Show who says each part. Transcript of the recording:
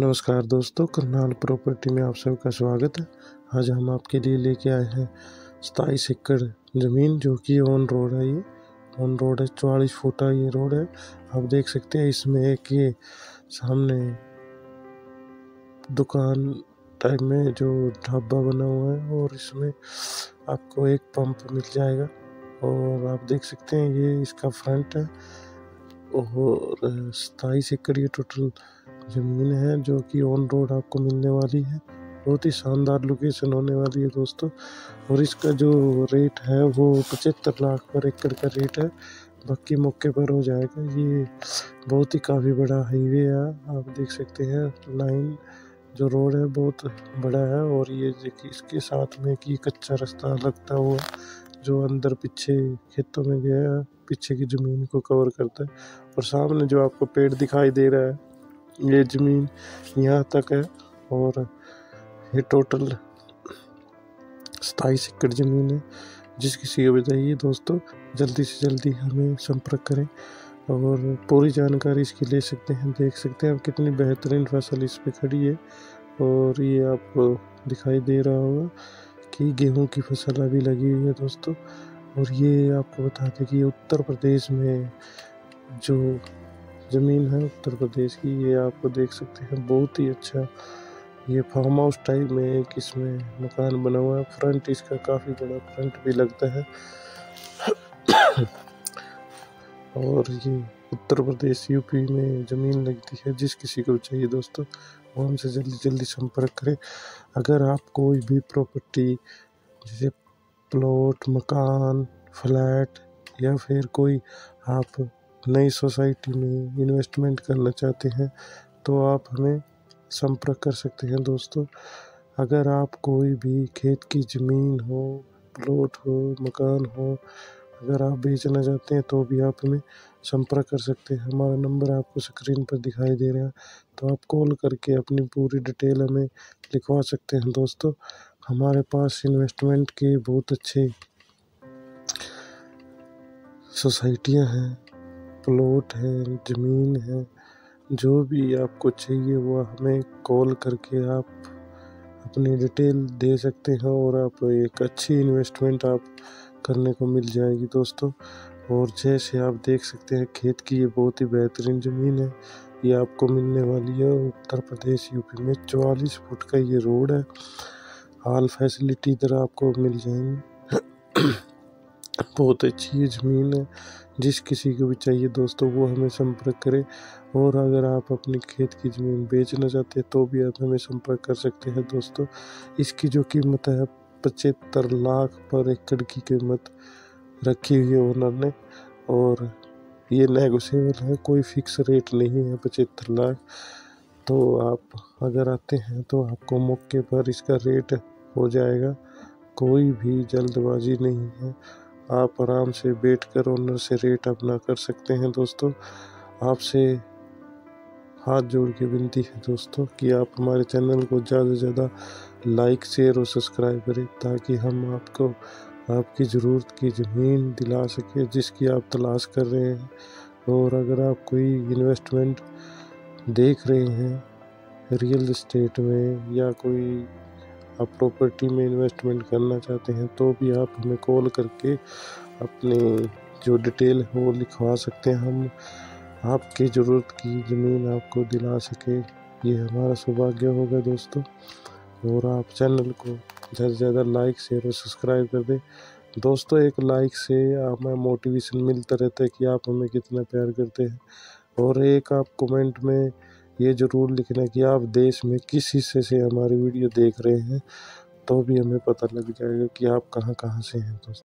Speaker 1: नमस्कार दोस्तों, करनाल प्रॉपर्टी में आप सबका स्वागत है। आज हम आपके लिए लेके आए हैं 27 एकड़ ज़मीन जो कि ऑन रोड है। ये ऑन रोड है, 44 फुट ये रोड है। आप देख सकते हैं इसमें एक ये सामने दुकान टाइप में जो ढाबा बना हुआ है और इसमें आपको एक पंप मिल जाएगा। और आप देख सकते हैं ये इसका फ्रंट है और 27 एकड़ ये टोटल ज़मीन है जो कि ऑन रोड आपको मिलने वाली है। बहुत ही शानदार लोकेशन होने वाली है दोस्तों। और इसका जो रेट है वो 75 लाख पर एकड़ का रेट है, बाकी मौके पर हो जाएगा। ये बहुत ही काफ़ी बड़ा हाईवे है, आप देख सकते हैं। लाइन जो रोड है बहुत बड़ा है और ये देखिए इसके साथ में कि कच्चा रास्ता लगता हुआ जो अंदर पीछे खेतों में गया, पीछे की ज़मीन को कवर करता है। और सामने जो आपको पेड़ दिखाई दे रहा है, ये ज़मीन यहाँ तक है। और ये टोटल 27 एकड़ ज़मीन है। जिस किसी को भी चाहिए दोस्तों, जल्दी से जल्दी हमें संपर्क करें और पूरी जानकारी इसकी ले सकते हैं। देख सकते हैं आप कितनी बेहतरीन फसल इस पे खड़ी है। और ये आपको दिखाई दे रहा होगा कि गेहूं की फसल अभी लगी हुई है दोस्तों। और ये आपको बता दें कि ये उत्तर प्रदेश में जो ज़मीन है उत्तर प्रदेश की, ये आपको देख सकते हैं बहुत ही अच्छा ये फार्म हाउस टाइप में एक इसमें मकान बना हुआ है। फ्रंट इसका काफ़ी बड़ा फ्रंट भी लगता है। और ये उत्तर प्रदेश यूपी में ज़मीन लगती है। जिस किसी को चाहिए दोस्तों वो हमसे जल्दी जल्दी संपर्क करें। अगर आप कोई भी प्रॉपर्टी जैसे प्लॉट, मकान, फ्लैट या फिर कोई आप नई सोसाइटी में इन्वेस्टमेंट करना चाहते हैं तो आप हमें संपर्क कर सकते हैं दोस्तों। अगर आप कोई भी खेत की ज़मीन हो, प्लॉट हो, मकान हो, अगर आप बेचना चाहते हैं तो भी आप हमें संपर्क कर सकते हैं। हमारा नंबर आपको स्क्रीन पर दिखाई दे रहा है, तो आप कॉल करके अपनी पूरी डिटेल हमें लिखवा सकते हैं दोस्तों। हमारे पास इन्वेस्टमेंट के बहुत अच्छे सोसाइटियाँ हैं, प्लॉट है, ज़मीन है। जो भी आपको चाहिए वो हमें कॉल करके आप अपनी डिटेल दे सकते हैं और आप एक अच्छी इन्वेस्टमेंट आप करने को मिल जाएगी दोस्तों। और जैसे आप देख सकते हैं खेत की ये बहुत ही बेहतरीन ज़मीन है, ये आपको मिलने वाली है उत्तर प्रदेश यूपी में। 44 फुट का ये रोड है, ऑल फैसिलिटी इधर आपको मिल जाएंगी। बहुत अच्छी ये ज़मीन है। जिस किसी को भी चाहिए दोस्तों वो हमें संपर्क करें। और अगर आप अपनी खेत की ज़मीन बेचना चाहते हैं तो भी आप हमें संपर्क कर सकते हैं दोस्तों। इसकी जो कीमत है 75 लाख पर एकड़ की कीमत रखी हुई है ओनर ने। और ये नेगोशिएबल है, कोई फिक्स रेट नहीं है 75 लाख। तो आप अगर आते हैं तो आपको मौके पर इसका रेट हो जाएगा, कोई भी जल्दबाजी नहीं है। आप आराम से बैठकर ओनर से रेट अपना कर सकते हैं दोस्तों। आपसे हाथ जोड़ के विनती है दोस्तों कि आप हमारे चैनल को ज़्यादा से ज़्यादा लाइक, शेयर और सब्सक्राइब करें ताकि हम आपको आपकी ज़रूरत की ज़मीन दिला सके जिसकी आप तलाश कर रहे हैं। और अगर आप कोई इन्वेस्टमेंट देख रहे हैं रियल एस्टेट में या कोई आप प्रॉपर्टी में इन्वेस्टमेंट करना चाहते हैं तो भी आप हमें कॉल करके अपनी जो डिटेल है वो लिखवा सकते हैं। हम आपकी ज़रूरत की ज़मीन आपको दिला सके, ये हमारा सौभाग्य होगा दोस्तों। और आप चैनल को ज़्यादा से ज़्यादा लाइक, शेयर और सब्सक्राइब कर दें दोस्तों। एक लाइक से हमें मोटिवेशन मिलता रहता है कि आप हमें कितना प्यार करते हैं। और एक आप कमेंट में ये ज़रूर लिखना कि आप देश में किस हिस्से से हमारी वीडियो देख रहे हैं, तो भी हमें पता लग जाएगा कि आप कहाँ कहाँ से हैं दोस्तों।